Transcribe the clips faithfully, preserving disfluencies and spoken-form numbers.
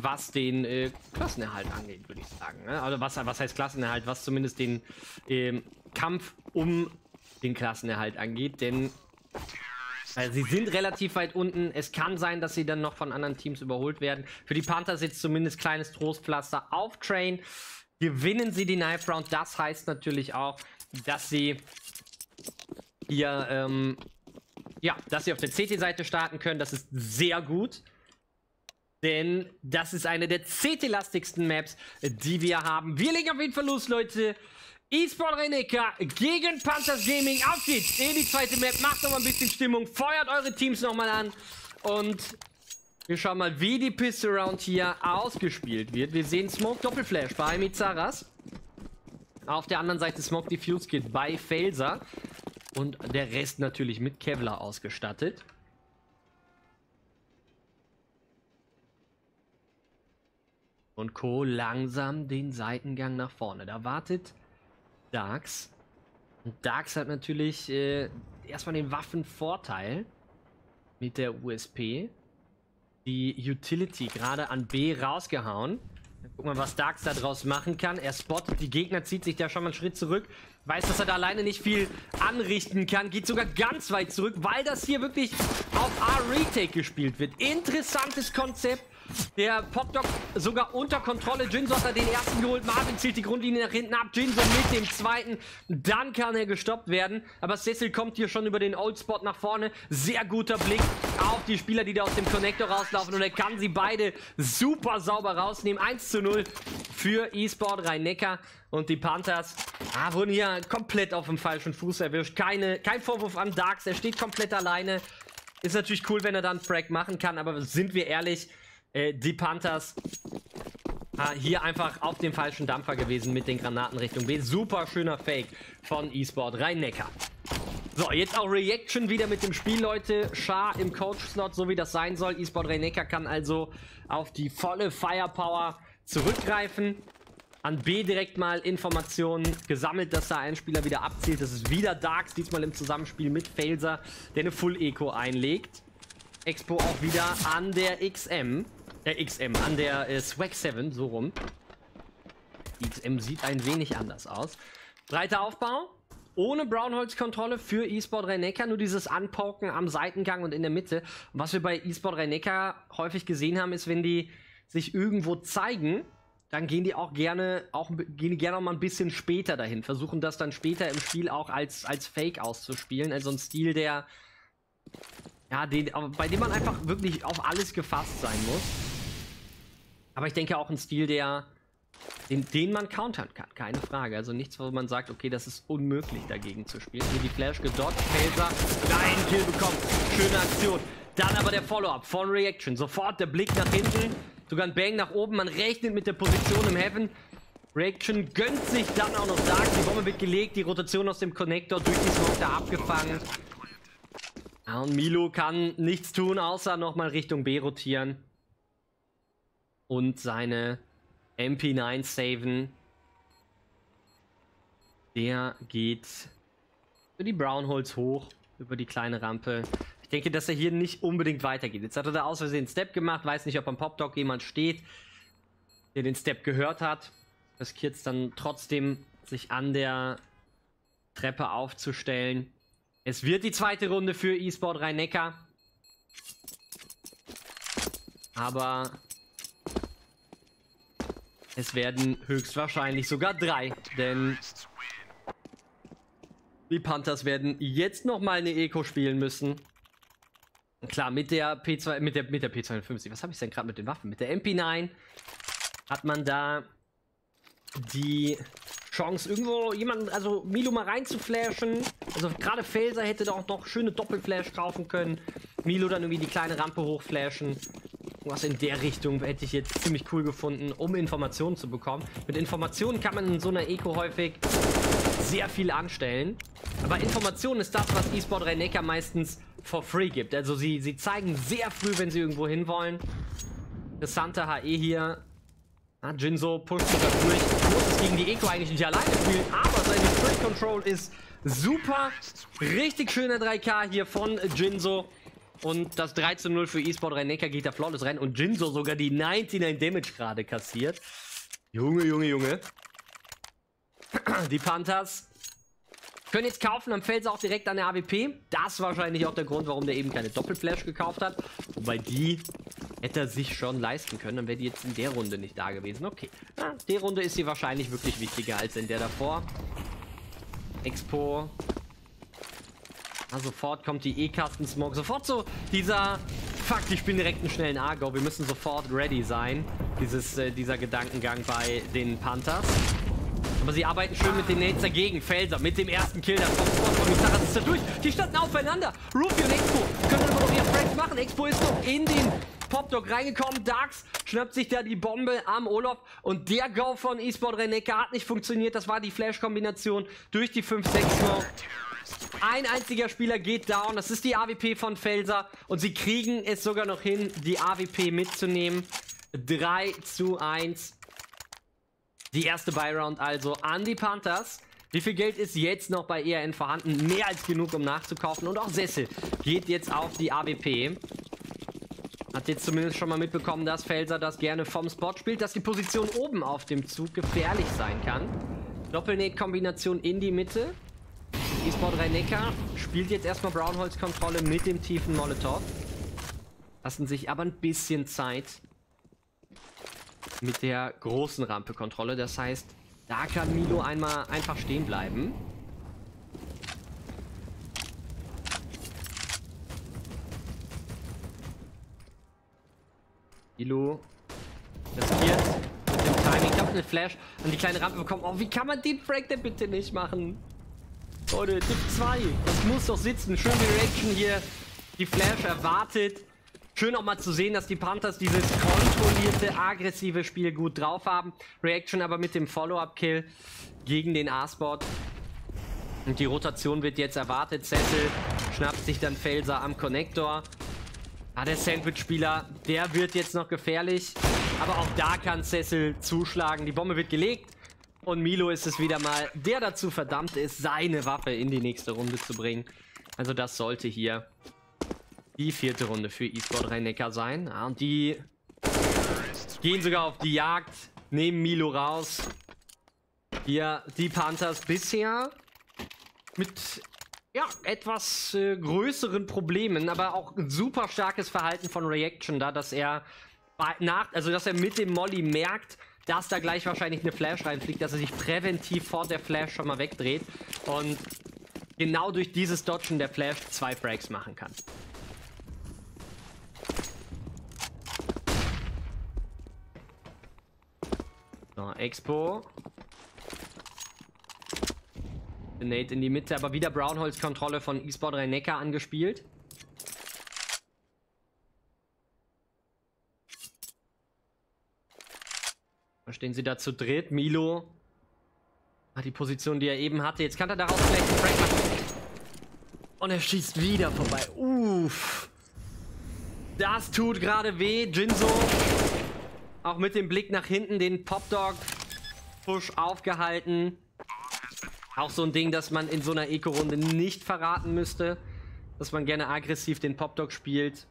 was den äh, Klassenerhalt angeht, würde ich sagen. Ne? Also was, was heißt Klassenerhalt, was zumindest den ähm, Kampf um den Klassenerhalt angeht, denn also sie sind relativ weit unten. Es kann sein, dass sie dann noch von anderen Teams überholt werden. Für die Panthers jetzt zumindest kleines Trostpflaster auf Train. Gewinnen sie die Knife Round. Das heißt natürlich auch, dass sie hier, ähm, ja, dass sie auf der C T-Seite starten können. Das ist sehr gut. Denn das ist eine der C T-lastigsten Maps, die wir haben. Wir legen auf jeden Fall los, Leute. eSport Rhein-Neckar gegen Panthers Gaming. Auf geht's in die zweite Map. Macht noch mal ein bisschen Stimmung. Feuert eure Teams noch mal an. Und wir schauen mal, wie die Pistol Round hier ausgespielt wird. Wir sehen Smoke Doppelflash bei Mizaras. Auf der anderen Seite Smoke Diffuse Kit bei Felser. Und der Rest natürlich mit Kevlar ausgestattet. Und Co. langsam den Seitengang nach vorne. Da wartet Darks. Und Darks hat natürlich äh, erstmal den Waffenvorteil mit der U S P. Die Utility gerade an B rausgehauen. Dann gucken wir, was Darks da draus machen kann. Er spottet die Gegner, zieht sich da schon mal einen Schritt zurück. Weiß, dass er da alleine nicht viel anrichten kann. Geht sogar ganz weit zurück, weil das hier wirklich auf A-Retake gespielt wird. Interessantes Konzept. Der Popdog sogar unter Kontrolle. Jinso hat er den ersten geholt. Marvin zielt die Grundlinie nach hinten ab. Jinso mit dem zweiten. Dann kann er gestoppt werden. Aber Cecil kommt hier schon über den Old Spot nach vorne. Sehr guter Blick auf die Spieler, die da aus dem Connector rauslaufen. Und er kann sie beide super sauber rausnehmen. eins zu null für eSport Rhein-Neckar. Und die Panthers ah, wurden hier komplett auf dem falschen Fuß erwischt. Keine, kein Vorwurf an Darks. Er steht komplett alleine. Ist natürlich cool, wenn er dann Frag machen kann. Aber sind wir ehrlich, Äh, die Panthers äh, hier einfach auf dem falschen Dampfer gewesen mit den Granaten Richtung B. Super schöner Fake von eSport Rhein-Neckar. So, jetzt auch Reaction wieder mit dem Spiel, Leute. Char im Coach-Slot, so wie das sein soll. eSport Rhein-Neckar kann also auf die volle Firepower zurückgreifen. An B direkt mal Informationen gesammelt, dass da ein Spieler wieder abzielt. Das ist wieder Darks, diesmal im Zusammenspiel mit Felser, der eine Full-Eco einlegt. Expo auch wieder an der X M. Der X M, an der äh, Swag sieben, so rum. Die X M sieht ein wenig anders aus. Breiter Aufbau, ohne Brownholz-Kontrolle für eSport Rhein-Neckar, nur dieses Anpoken am Seitengang und in der Mitte. Und was wir bei eSport Rhein-Neckar häufig gesehen haben, ist, wenn die sich irgendwo zeigen, dann gehen die auch gerne, auch, gehen die gerne auch mal ein bisschen später dahin. Versuchen das dann später im Spiel auch als, als Fake auszuspielen. Also ein Stil, der, ja, den, bei dem man einfach wirklich auf alles gefasst sein muss. Aber ich denke auch ein Stil, der, den, den man countern kann, keine Frage. Also nichts, wo man sagt, okay, das ist unmöglich dagegen zu spielen. Hier die Flash gedodged, Felser, einen Kill bekommt, schöne Aktion. Dann aber der Follow-up von Reaction, sofort der Blick nach hinten, sogar ein Bang nach oben, man rechnet mit der Position im Heaven. Reaction gönnt sich dann auch noch Dark, die Bombe wird gelegt, die Rotation aus dem Connector durch die Smoke da abgefangen. Ja, und Milo kann nichts tun, außer nochmal Richtung B rotieren. Und seine M P neun saven. Der geht für die Brownholz hoch, über die kleine Rampe. Ich denke, dass er hier nicht unbedingt weitergeht. Jetzt hat er da aus Versehen einen Step gemacht, weiß nicht, ob am Popdog jemand steht, der den Step gehört hat. Riskiert es dann trotzdem, sich an der Treppe aufzustellen. Es wird die zweite Runde für eSport Rhein-Neckar. Aber es werden höchstwahrscheinlich sogar drei, denn die Panthers werden jetzt nochmal eine Eco spielen müssen. Klar, mit der P zwei, mit der, mit der P zweiundfünfzig, was habe ich denn gerade mit den Waffen? Mit der M P neun hat man da die Chance, irgendwo jemanden, also Milo mal rein zu flashen. Also gerade Felser hätte da auch noch schöne Doppelflash kaufen können. Milo dann irgendwie die kleine Rampe hochflashen. Was in der Richtung hätte ich jetzt ziemlich cool gefunden, um Informationen zu bekommen. Mit Informationen kann man in so einer Eco häufig sehr viel anstellen. Aber Informationen ist das, was eSport Rhein-Neckar meistens for free gibt. Also sie, sie zeigen sehr früh, wenn sie irgendwo hinwollen. Interessante H E hier. Ah, Jinso pusht sogar durch. Muss es gegen die Eco eigentlich nicht alleine spielen, aber seine Sprint Control ist super. Richtig schöner drei K hier von Jinso. Und das drei zu null für eSport Rhein-Neckar geht da flawless rein. Und Jinso sogar die neunundneunzig Damage gerade kassiert. Junge, Junge, Junge. Die Panthers können jetzt kaufen am Fels auch direkt an der A W P. Das ist wahrscheinlich auch der Grund, warum der eben keine Doppelflash gekauft hat. Wobei die hätte er sich schon leisten können. Dann wäre die jetzt in der Runde nicht da gewesen. Okay, ja, die Runde ist hier wahrscheinlich wirklich wichtiger als in der davor. Expo. Ah, sofort kommt die E-Kasten-Smoke. Sofort so dieser... Fuck, ich bin direkt einen schnellen A-Go. Wir müssen sofort ready sein. Dieses, äh, dieser Gedankengang bei den Panthers. Aber sie arbeiten schön mit den Nades dagegen. Felser mit dem ersten Kill. Das kommt sofort von Misaras ist da durch. Die standen aufeinander. Rufio und Expo können aber noch ihre Frags machen. Expo ist noch in den Popdog reingekommen. Darks schnappt sich da die Bombe am Olof. Und der Go von eSport Rhein-Neckar hat nicht funktioniert. Das war die Flash-Kombination durch die fünf sechs Smoke. Ein einziger Spieler geht down. Das ist die A W P von Felser. Und sie kriegen es sogar noch hin, die A W P mitzunehmen. drei zu eins. Die erste Buy-Round also an die Panthers. Wie viel Geld ist jetzt noch bei E R N vorhanden? Mehr als genug, um nachzukaufen. Und auch Sessel geht jetzt auf die A W P. Hat jetzt zumindest schon mal mitbekommen, dass Felser das gerne vom Spot spielt. Dass die Position oben auf dem Zug gefährlich sein kann. Doppelnate-Kombination in die Mitte. eSport Rhein-Neckar spielt jetzt erstmal Brownholz-Kontrolle mit dem tiefen Molotov. Lassen sich aber ein bisschen Zeit mit der großen Rampe-Kontrolle. Das heißt, da kann Milo einmal einfach stehen bleiben. Milo riskiert mit dem Timing. Ich habe eine Flash an die kleine Rampe bekommen. Oh, wie kann man den Frag denn bitte nicht machen? Leute, Tipp zwei. Das muss doch sitzen. Schöne Reaction hier. Die Flash erwartet. Schön auch mal zu sehen, dass die Panthers dieses kontrollierte, aggressive Spiel gut drauf haben. Reaction aber mit dem Follow-up-Kill gegen den A-Spot. Und die Rotation wird jetzt erwartet. Sessel schnappt sich dann Felser am Connector. Ah, der Sandwich-Spieler, der wird jetzt noch gefährlich. Aber auch da kann Sessel zuschlagen. Die Bombe wird gelegt. Und Milo ist es wieder mal, der dazu verdammt ist, seine Waffe in die nächste Runde zu bringen. Also das sollte hier die vierte Runde für eSport Rhein-Neckar sein. Ja, und die gehen sogar auf die Jagd, nehmen Milo raus. Hier die Panthers bisher mit ja, etwas äh, größeren Problemen, aber auch ein super starkes Verhalten von Reaction da, dass er nach, also dass er mit dem Molly merkt, dass da gleich wahrscheinlich eine Flash reinfliegt, dass er sich präventiv vor der Flash schon mal wegdreht und genau durch dieses Dodgen der Flash zwei Frags machen kann. So, Expo. Nate in die Mitte, aber wieder Brownholz-Kontrolle von eSport Rhein-Neckar angespielt. Da stehen sie da zu dritt. Milo hat die Position, die er eben hatte. Jetzt kann er daraus vielleicht einen Frag machen. Und er schießt wieder vorbei. Uff. Das tut gerade weh. Jinso auch mit dem Blick nach hinten den Popdog-Push aufgehalten. Auch so ein Ding, das man in so einer Eco-Runde nicht verraten müsste. Dass man gerne aggressiv den Popdog spielt.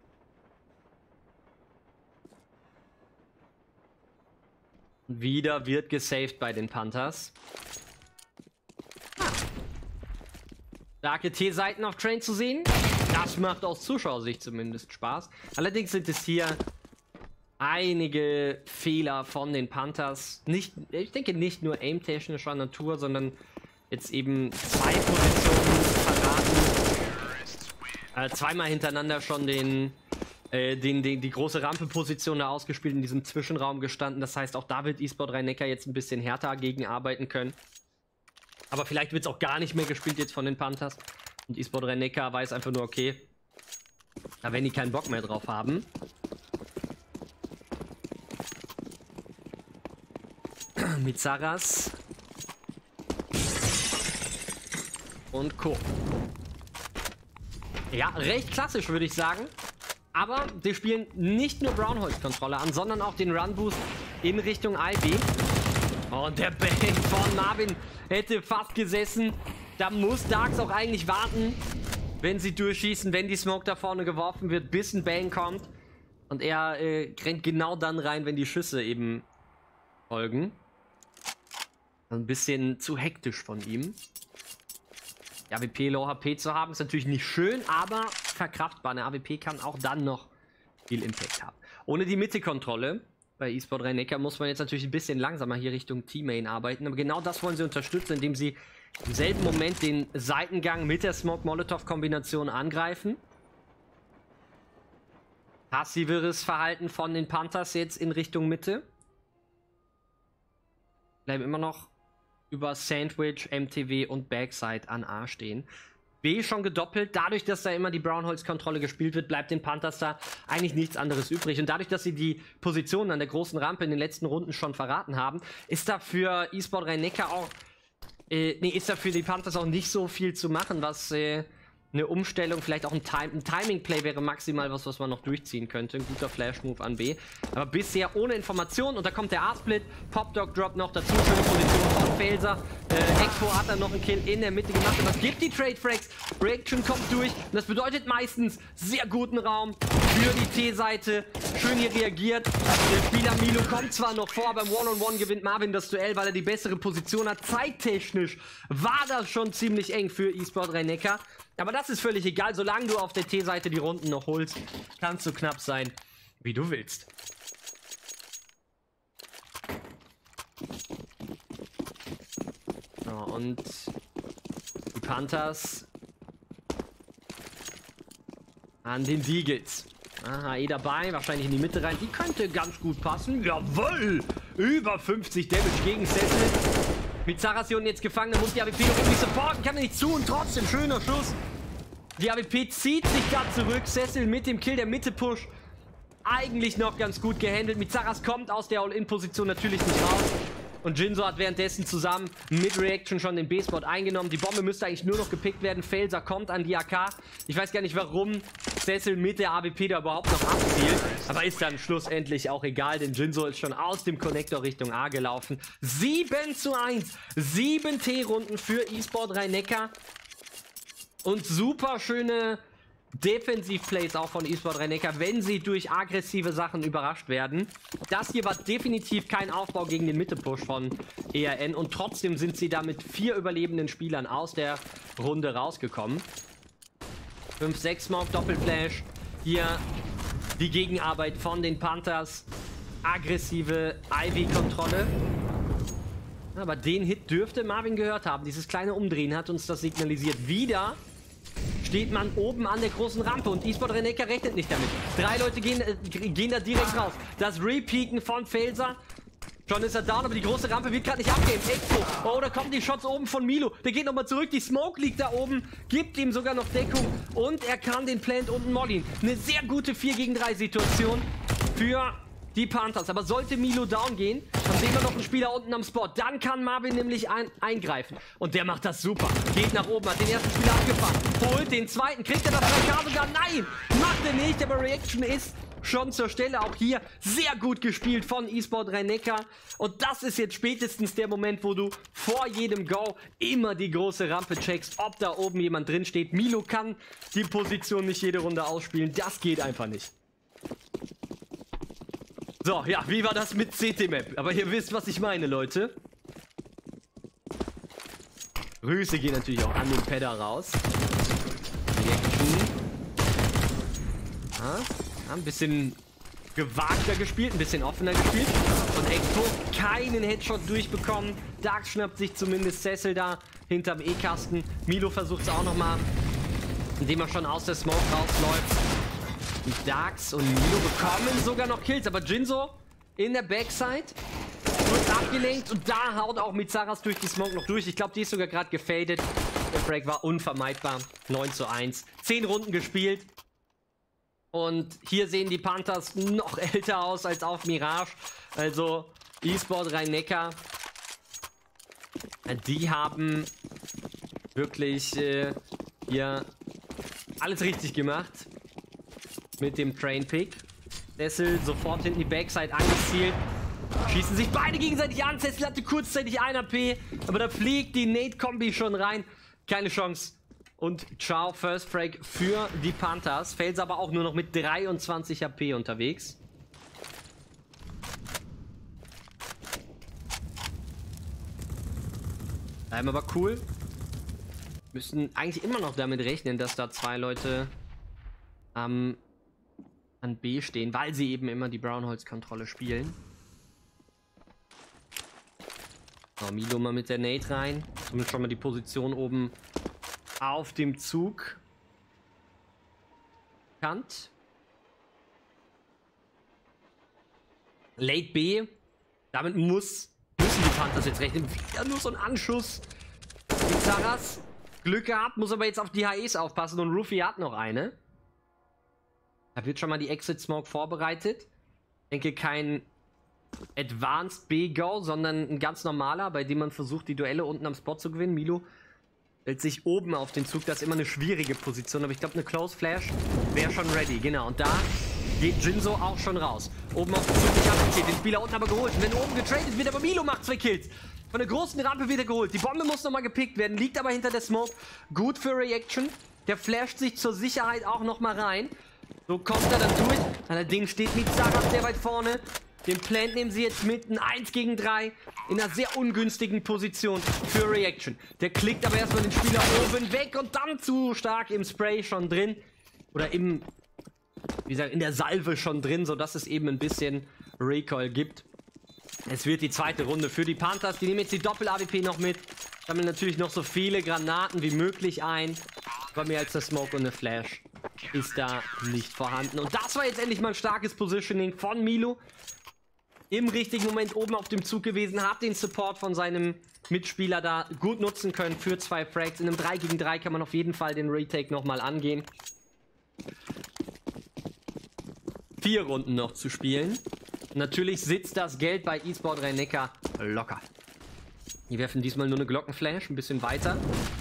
Wieder wird gesaved bei den Panthers. Ah. Starke T-Seiten auf Train zu sehen. Das macht aus Zuschauersicht zumindest Spaß. Allerdings sind es hier einige Fehler von den Panthers. Nicht, ich denke nicht nur aim-technischer Natur, sondern jetzt eben zwei Positionen verraten. Äh, zweimal hintereinander schon den, äh, den, den, die große Rampenposition da ausgespielt, in diesem Zwischenraum gestanden. Das heißt, auch da wird eSport Rhein-Neckar jetzt ein bisschen härter gegen arbeiten können. Aber vielleicht wird es auch gar nicht mehr gespielt jetzt von den Panthers. Und eSport Rhein-Neckar weiß einfach nur, okay, da werden die keinen Bock mehr drauf haben. Mit Saras und Co. Ja, recht klassisch, würde ich sagen. Aber wir spielen nicht nur Brownholz-Kontrolle an, sondern auch den Run-Boost in Richtung Ivy. Und der Bang von Marvin hätte fast gesessen. Da muss Darks auch eigentlich warten, wenn sie durchschießen, wenn die Smoke da vorne geworfen wird, bis ein Bang kommt. Und er äh, rennt genau dann rein, wenn die Schüsse eben folgen. Ein bisschen zu hektisch von ihm. Die A W P Low H P zu haben, ist natürlich nicht schön, aber verkraftbar. Eine A W P kann auch dann noch viel Impact haben. Ohne die Mitte-Kontrolle bei eSport Rhein-Neckar muss man jetzt natürlich ein bisschen langsamer hier Richtung T-Main arbeiten. Aber genau das wollen sie unterstützen, indem sie im selben Moment den Seitengang mit der Smoke-Molotov-Kombination angreifen. Passiveres Verhalten von den Panthers jetzt in Richtung Mitte. Bleiben immer noch über Sandwich, M T W und Backside an A stehen. B schon gedoppelt. Dadurch, dass da immer die Brownholz-Kontrolle gespielt wird, bleibt den Panthers da eigentlich nichts anderes übrig. Und dadurch, dass sie die Positionen an der großen Rampe in den letzten Runden schon verraten haben, ist da für eSport Rhein-Neckar auch, äh, nee, ist da für die Panthers auch nicht so viel zu machen, was äh, eine Umstellung, vielleicht auch ein, Time, ein Timing-Play wäre maximal was, was man noch durchziehen könnte. Ein guter Flash-Move an B. Aber bisher ohne Informationen. Und da kommt der A-Split. Pop-Dog-Drop noch dazu. Schöne Position von Felser. Äh, Expo hat dann noch einen Kill in der Mitte gemacht. Und das gibt die Trade-Frags. Reaction kommt durch. Und das bedeutet meistens sehr guten Raum für die T-Seite. Schön hier reagiert. Der Spieler Milo kommt zwar noch vor, beim One-on-One gewinnt Marvin das Duell, weil er die bessere Position hat. Zeittechnisch war das schon ziemlich eng für eSport Rhein-Neckar. Aber das ist völlig egal, solange du auf der T-Seite die Runden noch holst, kannst du knapp sein, wie du willst. So, und die Panthers an den Deagles. Aha, eh dabei, wahrscheinlich in die Mitte rein. Die könnte ganz gut passen. Jawohl! Über fünfzig Damage gegen Cecil. Mit Saration jetzt gefangen, da muss die A W P noch irgendwie supporten, kann er nicht zu und trotzdem schöner Schuss. Die A W P zieht sich da zurück, Cecil mit dem Kill, der Mitte-Push. Eigentlich noch ganz gut gehandelt. Mitsaras kommt aus der All-In-Position natürlich nicht raus. Und Jinso hat währenddessen zusammen mit Reaction schon den B-Spot eingenommen. Die Bombe müsste eigentlich nur noch gepickt werden. Felser kommt an die A K. Ich weiß gar nicht, warum Cecil mit der A W P da überhaupt noch abzielt. Aber ist dann schlussendlich auch egal, denn Jinso ist schon aus dem Connector Richtung A gelaufen. sieben zu eins. sieben T-Runden für eSport Rhein-Neckar. Und super schöne Defensiv-Plays auch von eSport Rhein-Neckar, wenn sie durch aggressive Sachen überrascht werden. Das hier war definitiv kein Aufbau gegen den Mitte-Push von E R N und trotzdem sind sie da mit vier überlebenden Spielern aus der Runde rausgekommen. fünf sechs Smoke, Doppelflash. Hier die Gegenarbeit von den Panthers. Aggressive Ivy-Kontrolle. Aber den Hit dürfte Marvin gehört haben. Dieses kleine Umdrehen hat uns das signalisiert. Wieder steht man oben an der großen Rampe und eSport Rhein-Neckar rechnet nicht damit. Drei Leute gehen, äh, gehen da direkt raus. Das Repeaken von Felser. Schon ist er down, aber die große Rampe wird gerade nicht abgehen. Expo. Oh, da kommen die Shots oben von Milo. Der geht nochmal zurück. Die Smoke liegt da oben. Gibt ihm sogar noch Deckung. Und er kann den Plant unten mollien. Eine sehr gute vier gegen drei Situation für die Panthers. Aber sollte Milo down gehen, dann sehen wir noch einen Spieler unten am Spot. Dann kann Marvin nämlich ein eingreifen. Und der macht das super. Geht nach oben, hat den ersten Spieler abgefahren. Holt den zweiten. Kriegt er das drei K sogar? Nein! Macht er nicht, aber Reaction ist schon zur Stelle. Auch hier sehr gut gespielt von eSport Rhein-Neckar. Und das ist jetzt spätestens der Moment, wo du vor jedem Go immer die große Rampe checkst, ob da oben jemand drin steht. Milo kann die Position nicht jede Runde ausspielen. Das geht einfach nicht. So, ja, wie war das mit C T-Map? Aber ihr wisst, was ich meine, Leute. Grüße gehen natürlich auch an den Pedder raus. Ja, ein bisschen gewagter gespielt, ein bisschen offener gespielt. Und Expo keinen Headshot durchbekommen. Dark schnappt sich zumindest Cecil da hinterm E-Kasten. Milo versucht es auch nochmal, indem er schon aus der Smoke rausläuft. Und Darks und Milo bekommen sogar noch Kills, aber Jinso in der Backside wird abgelenkt und da haut auch Mitsaras durch die Smoke noch durch. Ich glaube, die ist sogar gerade gefadet. Der Frag war unvermeidbar. neun zu eins. zehn Runden gespielt. Und hier sehen die Panthers noch älter aus als auf Mirage. Also eSport Rhein-Neckar. Die haben wirklich äh, hier alles richtig gemacht. Mit dem Train-Pick. Cecil sofort hinten die Backside angezielt. Schießen sich beide gegenseitig an. Cecil hatte kurzzeitig ein A P. Aber da fliegt die Nate-Kombi schon rein. Keine Chance, Und ciao, First Frag für die Panthers. Fails aber auch nur noch mit dreiundzwanzig H P unterwegs. Bleiben aber cool. Müssen eigentlich immer noch damit rechnen, dass da zwei Leute ähm, an B stehen, weil sie eben immer die Brownholz-Kontrolle spielen. So, Milo mal mit der Nate rein. Zumindest schon mal die Position oben auf dem Zug. Kant. Late B. Damit muss, müssen die Panthers jetzt rechnen. Wieder nur so ein Anschuss. Die Zaras. Glück gehabt, muss aber jetzt auf die H Es aufpassen. Und Rufi hat noch eine. Da wird schon mal die Exit Smoke vorbereitet. Ich denke kein Advanced B-Go, sondern ein ganz normaler, bei dem man versucht, die Duelle unten am Spot zu gewinnen. Milo stellt sich oben auf den Zug. Das ist immer eine schwierige Position, aber ich glaube, eine Close Flash wäre schon ready. Genau, und da geht Jinso auch schon raus. Oben auf den Zug nicht abgezählt, den Spieler unten aber geholt. Und wenn oben getradet wird, aber Milo macht zwei Kills. Von der großen Rampe wieder geholt. Die Bombe muss nochmal gepickt werden, liegt aber hinter der Smoke. Gut für Reaction. Der flasht sich zur Sicherheit auch nochmal rein. So kommt er dann durch. Allerdings steht Mitsaras sehr weit vorne. Den Plant nehmen sie jetzt mit. Ein eins gegen drei. In einer sehr ungünstigen Position für Reaction. Der klickt aber erstmal den Spieler oben weg und dann zu stark im Spray schon drin. Oder im, wie gesagt, in der Salve schon drin, sodass es eben ein bisschen Recoil gibt. Es wird die zweite Runde für die Panthers. Die nehmen jetzt die Doppel-A W P noch mit. Sammeln natürlich noch so viele Granaten wie möglich ein. Aber mehr als eine Smoke und eine Flash ist da nicht vorhanden. Und das war jetzt endlich mal ein starkes Positioning von Milo. Im richtigen Moment oben auf dem Zug gewesen. Hat den Support von seinem Mitspieler da gut nutzen können für zwei Frags. In einem drei gegen drei kann man auf jeden Fall den Retake nochmal angehen. Vier Runden noch zu spielen. Natürlich sitzt das Geld bei eSport Rhein-Neckar locker. Die werfen diesmal nur eine Glockenflash, ein bisschen weiter.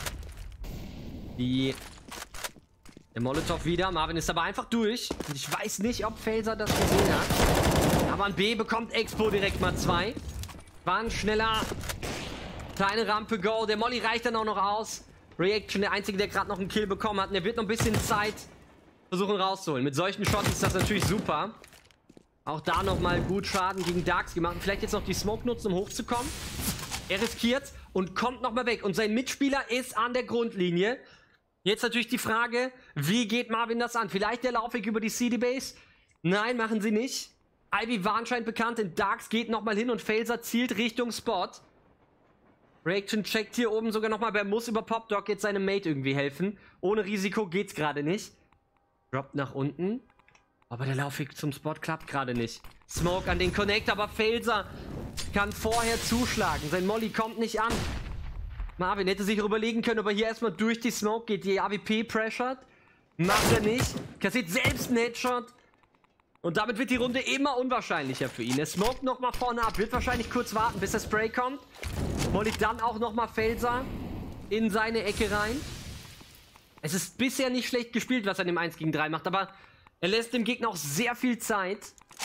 Die der Molotov wieder. Marvin ist aber einfach durch. Und ich weiß nicht, ob Felser das gesehen hat. Aber ein B bekommt Expo direkt mal zwei. War ein schneller kleine Rampe Go. Der Molly reicht dann auch noch aus. Reaction, der Einzige, der gerade noch einen Kill bekommen hat. Und er wird noch ein bisschen Zeit versuchen rauszuholen. Mit solchen Shots ist das natürlich super. Auch da nochmal gut Schaden gegen Darks gemacht. Vielleicht jetzt noch die Smoke nutzen, um hochzukommen. Er riskiert und kommt nochmal weg. Und sein Mitspieler ist an der Grundlinie. Jetzt natürlich die Frage, wie geht Marvin das an? Vielleicht der Laufweg über die C D-Base? Nein, machen sie nicht. Ivy war anscheinend bekannt. In Darks geht nochmal hin und Felser zielt Richtung Spot. Reaction checkt hier oben sogar nochmal. Wer muss über Popdog jetzt seinem Mate irgendwie helfen? Ohne Risiko geht's gerade nicht. Droppt nach unten. Aber der Laufweg zum Spot klappt gerade nicht. Smoke an den Connect, aber Felser kann vorher zuschlagen. Sein Molly kommt nicht an. Marvin hätte sich überlegen können, ob er hier erstmal durch die Smoke geht. Die A W P pressured. Macht er nicht. Kassiert selbst einen Headshot. Und damit wird die Runde immer unwahrscheinlicher für ihn. Er smoked nochmal vorne ab. Wird wahrscheinlich kurz warten, bis der Spray kommt. Molly dann auch nochmal Felser in seine Ecke rein. Es ist bisher nicht schlecht gespielt, was er in dem eins gegen drei macht. Aber er lässt dem Gegner auch sehr viel Zeit.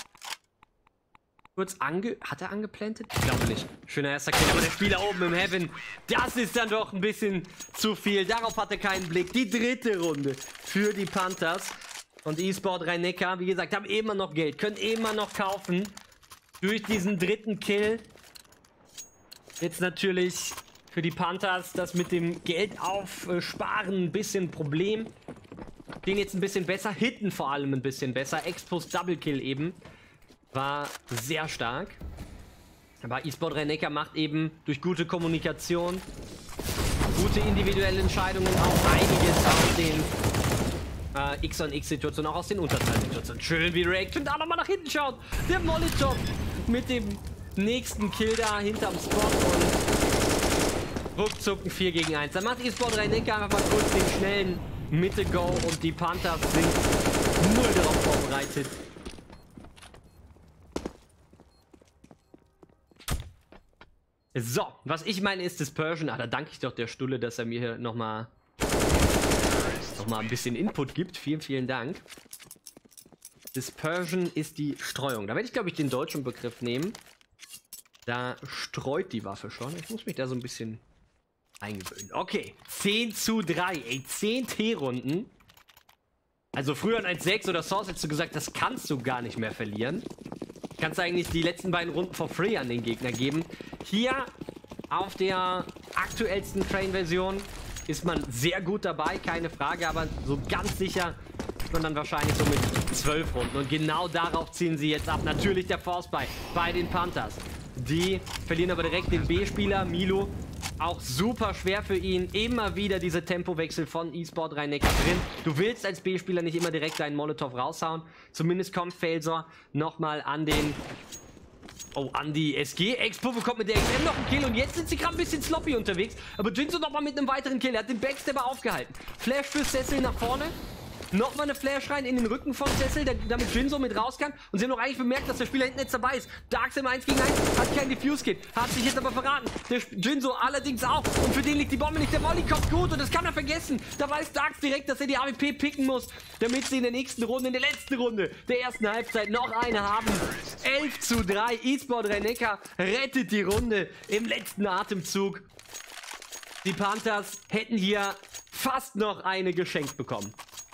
Kurz ange... Hat er angeplantet? Ich glaube nicht. Schöner erster Kill, aber der Spieler oben im Heaven, das ist dann doch ein bisschen zu viel. Darauf hat er keinen Blick. Die dritte Runde für die Panthers. Und eSport Rhein-Neckar, wie gesagt, haben immer noch Geld. Können immer noch kaufen. Durch diesen dritten Kill. Jetzt natürlich für die Panthers das mit dem Geld aufsparen ein bisschen Problem. Den jetzt ein bisschen besser. Hitten vor allem ein bisschen besser. Expos Double Kill eben. War sehr stark. Aber eSport Rhein-Neckar macht eben durch gute Kommunikation, gute individuelle Entscheidungen auch einiges aus den äh, X und X-Situationen, auch aus den Unterzahlsituationen. Schön wie Reaction da nochmal nach hinten schaut. Der Molotov mit dem nächsten Kill da hinterm Spot und ruckzuck ein vier gegen eins. Dann macht eSport Rhein-Neckar einfach mal kurz den schnellen Mitte-Go und die Panthers sind null darauf vorbereitet. So, was ich meine ist Dispersion. Ah, da danke ich doch der Stulle, dass er mir hier nochmal noch mal ein bisschen Input gibt. Vielen, vielen Dank. Dispersion ist die Streuung. Da werde ich, glaube ich, den deutschen Begriff nehmen. Da streut die Waffe schon. Ich muss mich da so ein bisschen eingewöhnt. Okay, zehn zu drei. Ey, zehn T-Runden. Also früher in eins sechs oder Source hättest du gesagt, das kannst du gar nicht mehr verlieren. Kannst eigentlich die letzten beiden Runden for free an den Gegner geben. Hier auf der aktuellsten Train-Version ist man sehr gut dabei, keine Frage, aber so ganz sicher ist man dann wahrscheinlich so mit zwölf Runden. Und genau darauf ziehen sie jetzt ab. Natürlich der Force bei, bei den Panthers. Die verlieren aber direkt den B-Spieler, Milo. Auch super schwer für ihn. Immer wieder diese Tempowechsel von eSport Rhein-Neckar drin. Du willst als B-Spieler nicht immer direkt deinen Molotov raushauen. Zumindest kommt Failsor nochmal an den... Oh, an die S G. Expo bekommt mit der X M noch einen Kill und jetzt sind sie gerade ein bisschen sloppy unterwegs. Aber Jinso nochmal mit einem weiteren Kill. Er hat den Backstabber aufgehalten. Flash für Cecil nach vorne. Nochmal eine Flash rein in den Rücken von Cecil, damit Jinso mit raus kann. Und sie haben doch eigentlich bemerkt, dass der Spieler hinten jetzt dabei ist. Darks im eins gegen eins, hat keinen Diffuse-Kit. Hat sich jetzt aber verraten. Der Jinso allerdings auch. Und für den liegt die Bombe nicht. Der Molly kommt gut und das kann er vergessen. Da weiß Darks direkt, dass er die A W P picken muss, damit sie in der nächsten Runde, in der letzten Runde der ersten Halbzeit noch eine haben. elf zu drei. eSport Rhein-Neckar rettet die Runde im letzten Atemzug. Die Panthers hätten hier fast noch eine geschenkt bekommen.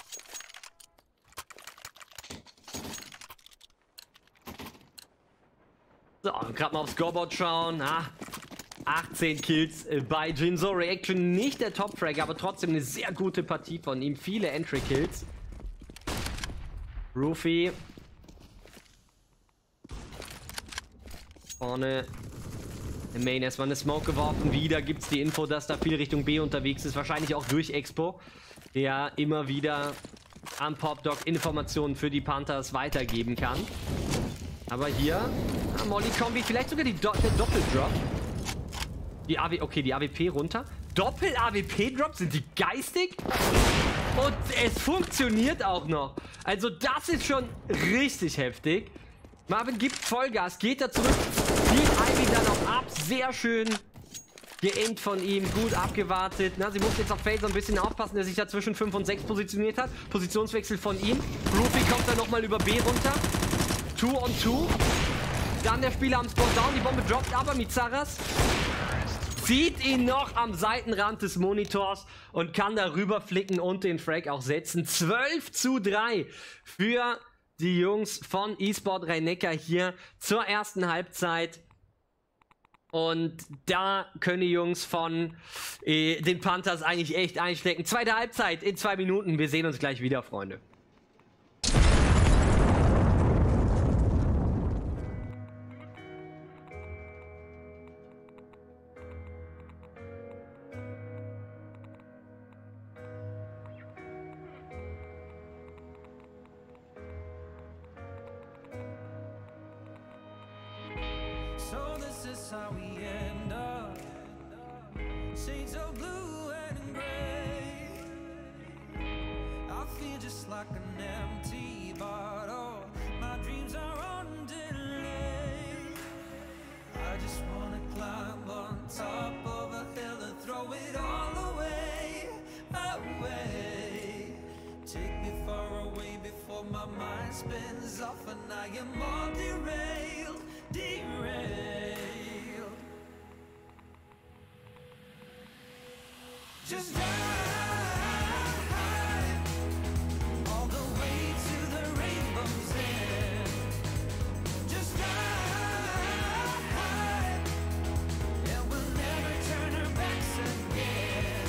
So, gerade mal aufs Scoreboard schauen. Ah, achtzehn Kills äh, bei Jinso. Reaction nicht der Top-Fragger, aber trotzdem eine sehr gute Partie von ihm. Viele Entry-Kills. Roofy. Vorne im Main erstmal eine Smoke geworfen. Wieder gibt es die Info, dass da viel Richtung B unterwegs ist. Wahrscheinlich auch durch Expo, der immer wieder am Popdog Informationen für die Panthers weitergeben kann. Aber hier, ah, Molly-Kombi, vielleicht sogar die Do der Doppeldrop. Die A W, okay, die A W P runter. Doppel-A W P-Drop, sind die geistig? Und es funktioniert auch noch. Also das ist schon richtig heftig. Marvin gibt Vollgas, geht da zurück, zieht Ivy dann auch ab. Sehr schön geaimt von ihm, gut abgewartet. Na, sie muss jetzt auf Fade so ein bisschen aufpassen, der sich da zwischen fünf und sechs positioniert hat. Positionswechsel von ihm. Roofy kommt dann nochmal über B runter. Two on two. Dann der Spieler am Spot down. Die Bombe droppt aber. Mizaras sieht ihn noch am Seitenrand des Monitors und kann darüber flicken und den Frag auch setzen. zwölf zu drei für die Jungs von eSport Rhein-Neckar hier zur ersten Halbzeit. Und da können die Jungs von äh, den Panthers eigentlich echt einstecken. Zweite Halbzeit in zwei Minuten. Wir sehen uns gleich wieder, Freunde. So this is how we end up. Shades of blue and gray. I feel just like an empty bottle. My dreams are on delay. I just wanna climb on top of a hill and throw it all away, away. Take me far away before my mind spins off and I am all derailed, derailed. Just drive all the way to the rainbow's end. Just drive, and we'll never turn our backs again.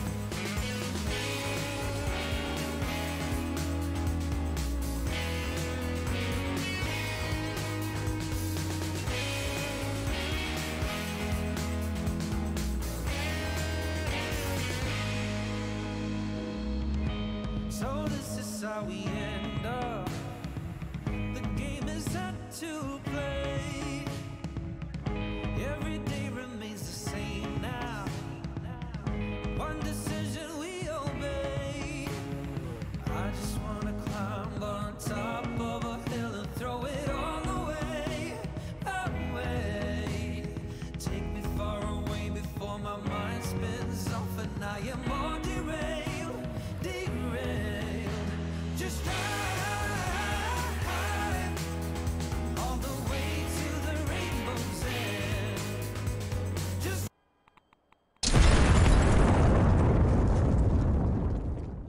So this is how we end up. The game is set to play. Every day remains the same now. One decision we obey. I just wanna climb on top of a hill and throw it all away, away. Take me far away before my mind spins off and I am all derailed, derailed. Just drive all the way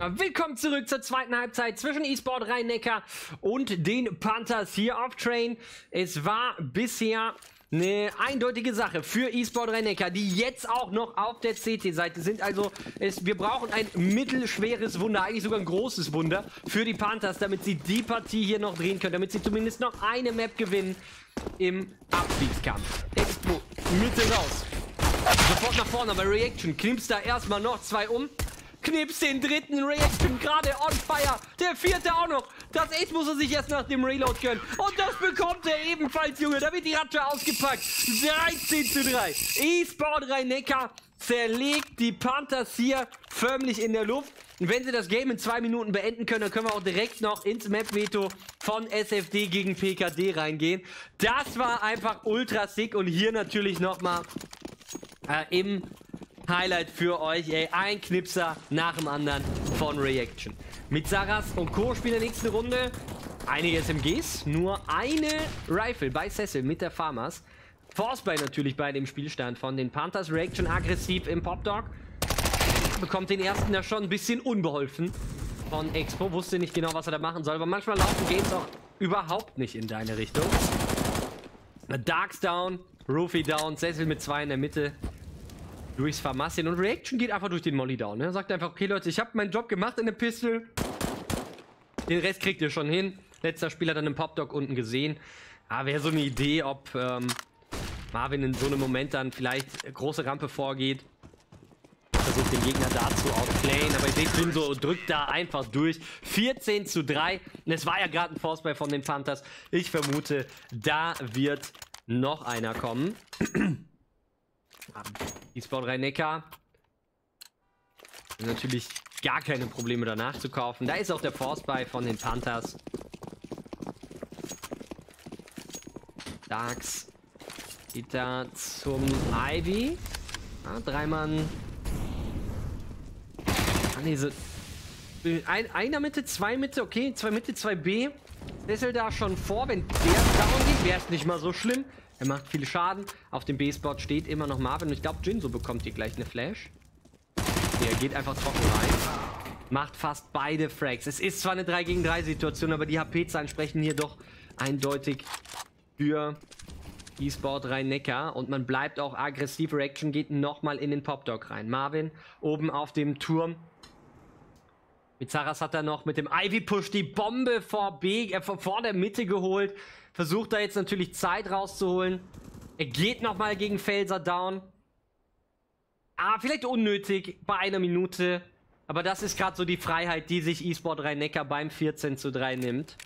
Willkommen zurück zur zweiten Halbzeit zwischen eSport Rhein-Neckar und den Panthers hier auf Train. Es war bisher eine eindeutige Sache für eSport Rhein-Neckar, die jetzt auch noch auf der C T-Seite sind. Also es, wir brauchen ein mittelschweres Wunder, eigentlich sogar ein großes Wunder für die Panthers, damit sie die Partie hier noch drehen können, damit sie zumindest noch eine Map gewinnen im Abstiegskampf. Expo, Mitte raus. Sofort nach vorne, aber Reaction knipst da erstmal noch zwei um. Knips den dritten, Reaction gerade on fire. Der vierte auch noch. Das Ace muss er sich erst nach dem Reload gönnen. Und das bekommt er ebenfalls, Junge. Da wird die Ratsche ausgepackt. dreizehn zu drei. eSport Rhein-Neckar zerlegt die Panthers hier förmlich in der Luft. Und wenn sie das Game in zwei Minuten beenden können, dann können wir auch direkt noch ins Map-Veto von S F D gegen P K D reingehen. Das war einfach ultra sick. Und hier natürlich nochmal äh, im Highlight für euch, ey, ein Knipser nach dem anderen von Reaction. Mit Saras und Co. spielen in der nächsten Runde einige S M Gs, nur eine Rifle bei Cecil mit der Farmers. Forcebuy natürlich bei dem Spielstand von den Panthers. Reaction aggressiv im Popdog. Bekommt den ersten da schon ein bisschen unbeholfen von Expo. Wusste nicht genau, was er da machen soll, aber manchmal laufen Games auch überhaupt nicht in deine Richtung. Darks down, Roofy down, Cecil mit zwei in der Mitte. Durchs Pharmazien und Reaction geht einfach durch den Molly down. Er sagt einfach, okay Leute, ich habe meinen Job gemacht in der Pistol. Den Rest kriegt ihr schon hin. Letzter Spieler dann im Popdog unten gesehen. Ah, wäre so eine Idee, ob ähm, Marvin in so einem Moment dann vielleicht große Rampe vorgeht. Versucht den Gegner da zu outplayen, aber ich sehe Jinso drückt da einfach durch. vierzehn zu drei. Und es war ja gerade ein Forcebuy von den Panthers. Ich vermute, da wird noch einer kommen. eSport Rhein-Neckar natürlich gar keine Probleme danach zu kaufen. Da ist auch der Forcebuy von den Panthers. Darks geht da zum Ivy. Ja, drei Mann. Ah, nee, so ein, einer Mitte, zwei Mitte, okay, zwei Mitte, zwei B. Cecil da schon vor, wenn der down geht, wäre es nicht mal so schlimm. Er macht viel Schaden. Auf dem B-Spot steht immer noch Marvin. Und ich glaube, Jinso bekommt hier gleich eine Flash. Er geht einfach trocken rein. Macht fast beide Frags. Es ist zwar eine drei gegen drei Situation, aber die H P-Zahlen sprechen hier doch eindeutig für eSport Rhein-Neckar. Und man bleibt auch aggressiv. Reaction geht nochmal in den Popdog rein. Marvin oben auf dem Turm. Mit Saras hat er noch mit dem Ivy-Push die Bombe vor, B, äh, vor der Mitte geholt. Versucht da jetzt natürlich Zeit rauszuholen. Er geht nochmal gegen Felser down. Ah, vielleicht unnötig bei einer Minute. Aber das ist gerade so die Freiheit, die sich eSport Rhein-Neckar beim vierzehn zu drei nimmt.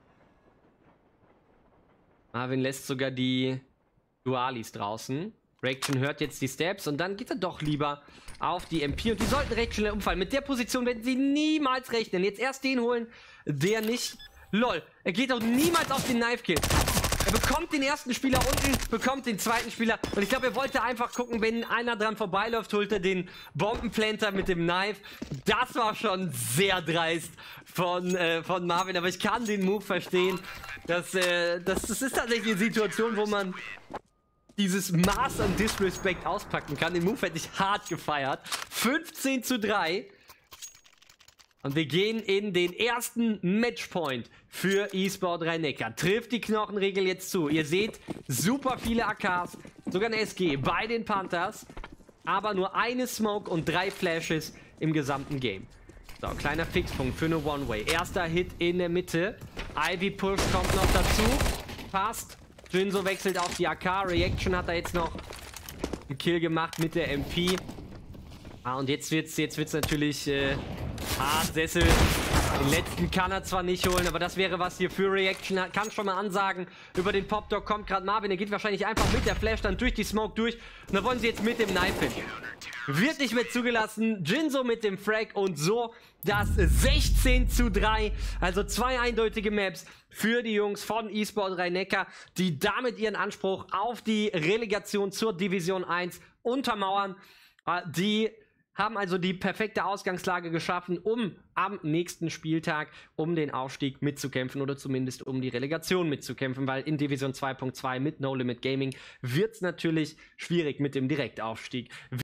Marvin lässt sogar die Dualis draußen. Reaction hört jetzt die Steps und dann geht er doch lieber auf die M P. Und die sollten recht schnell umfallen. Mit der Position werden sie niemals rechnen. Jetzt erst den holen, der nicht... Lol, er geht auch niemals auf den Knife-Kill. Er bekommt den ersten Spieler unten, bekommt den zweiten Spieler. Und ich glaube, er wollte einfach gucken, wenn einer dran vorbeiläuft, holt er den Bombenplanter mit dem Knife. Das war schon sehr dreist von, äh, von Marvin. Aber ich kann den Move verstehen. Das, äh, das, das ist tatsächlich eine Situation, wo man dieses Maß an Disrespect auspacken kann. Den Move hätte ich hart gefeiert. fünfzehn zu drei. Und wir gehen in den ersten Matchpoint für eSport Rhein-Neckar. Trifft die Knochenregel jetzt zu. Ihr seht, super viele A Ks, sogar eine S G bei den Panthers. Aber nur eine Smoke und drei Flashes im gesamten Game. So, kleiner Fixpunkt für eine One-Way. Erster Hit in der Mitte. Ivy Push kommt noch dazu. Passt. Jinso wechselt auf die A K. Reaction hat da jetzt noch einen Kill gemacht mit der M P. Ah, und jetzt wird's, jetzt wird's natürlich... Äh, Ah, Cecil. Den letzten kann er zwar nicht holen, aber das wäre was hier für Reaction. Kann schon mal ansagen. Über den Popdog kommt gerade Marvin. Er geht wahrscheinlich einfach mit der Flash dann durch die Smoke durch. Und da wollen sie jetzt mit dem Knife hin. Wird nicht mehr zugelassen. Jinso mit dem Frag und so das sechzehn zu drei. Also zwei eindeutige Maps für die Jungs von eSport Rhein-Neckar, die damit ihren Anspruch auf die Relegation zur Division eins untermauern. Die haben also die perfekte Ausgangslage geschaffen, um am nächsten Spieltag um den Aufstieg mitzukämpfen oder zumindest um die Relegation mitzukämpfen, weil in Division zwei Punkt zwei mit No Limit Gaming wird es natürlich schwierig mit dem Direktaufstieg.